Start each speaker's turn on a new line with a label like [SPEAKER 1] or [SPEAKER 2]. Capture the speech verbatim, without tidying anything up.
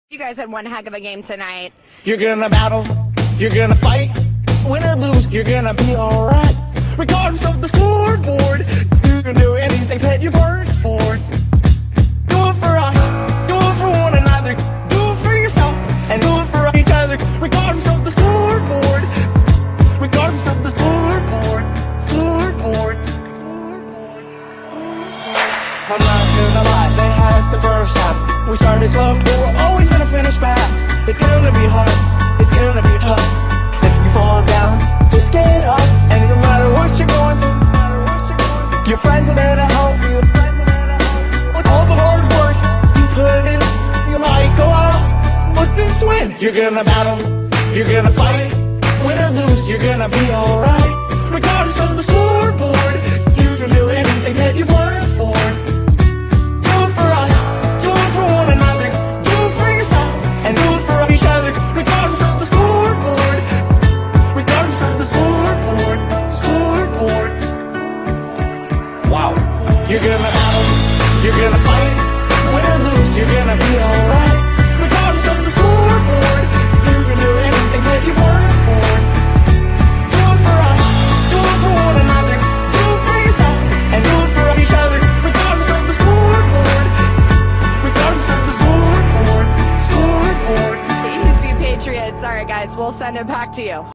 [SPEAKER 1] You guys had one heck of a game tonight.
[SPEAKER 2] You're gonna battle, you're gonna fight. Win or lose, you're gonna be alright. Regardless of the scoreboard, you can do anything that you work for. Do it for us, do it for one another. Do it for yourself, and do it for each other. Regardless of the scoreboard, regardless of the scoreboard, scoreboard. I'm not gonna lie, they had us the first half. We started slow, but we're always gonna finish fast. It's gonna be hard, it's gonna be tough. If you fall down, just get up. And no matter what you're going through, your friends are there to help you. With all the hard work you put in, you might go out with this win. You're gonna battle, you're gonna fight. Win or lose, you're gonna be alright. Regardless of the scoreboard, you can do anything that you work for. You're gonna battle, you're gonna fight. Win or lose, you're gonna be alright. Regardless of the scoreboard, you can do anything that you work for. Do it for us, do it for one another. Do it for yourself, and do it for each other. Regardless of the scoreboard, regardless of the scoreboard, scoreboard.
[SPEAKER 1] The Eastview Patriots. All right, guys, we'll send it back to you.